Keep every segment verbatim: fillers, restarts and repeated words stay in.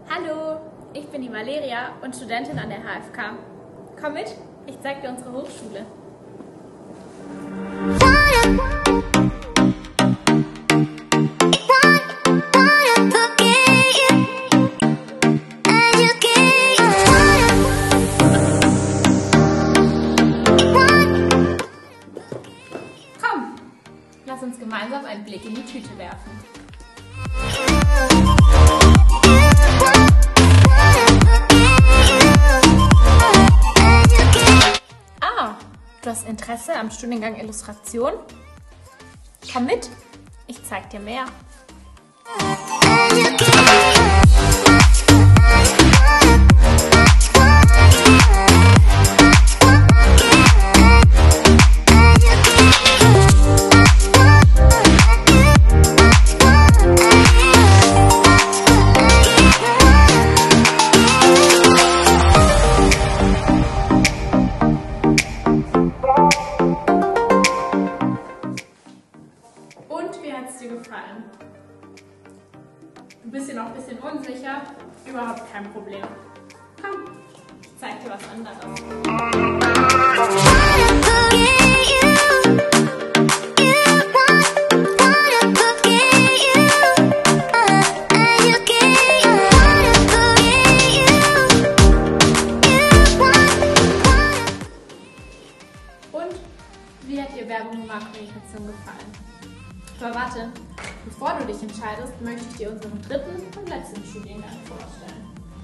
Hallo, ich bin die Valeria und Studentin an der H F K. Komm mit, ich zeig dir unsere Hochschule. Komm, lass uns gemeinsam einen Blick in die Tüte werfen. Du hast Interesse am Studiengang Illustration? Komm mit, ich zeig dir mehr. Und wie hat es dir gefallen? Du bist hier noch ein bisschen unsicher? Überhaupt kein Problem. Komm, ich zeig dir was anderes. Und wie hat dir Werbung und Marktkommunikation gefallen? Aber warte, bevor du dich entscheidest, möchte ich dir unseren dritten und letzten Studiengang vorstellen.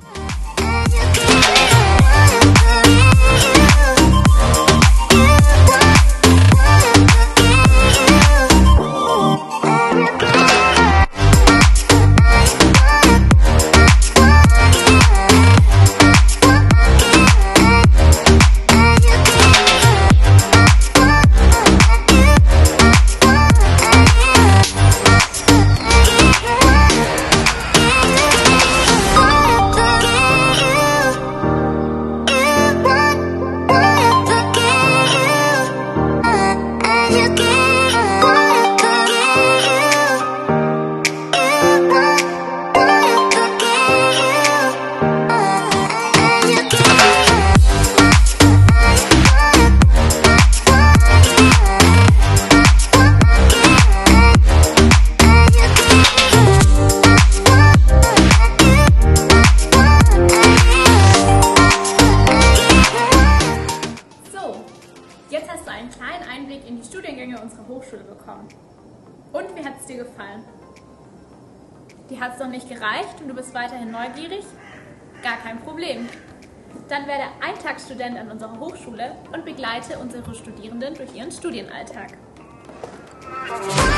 Jetzt hast du einen kleinen Einblick in die Studiengänge unserer Hochschule bekommen. Und wie hat es dir gefallen? Dir hat es noch nicht gereicht und du bist weiterhin neugierig? Gar kein Problem. Dann werde Eintagsstudent an unserer Hochschule und begleite unsere Studierenden durch ihren Studienalltag.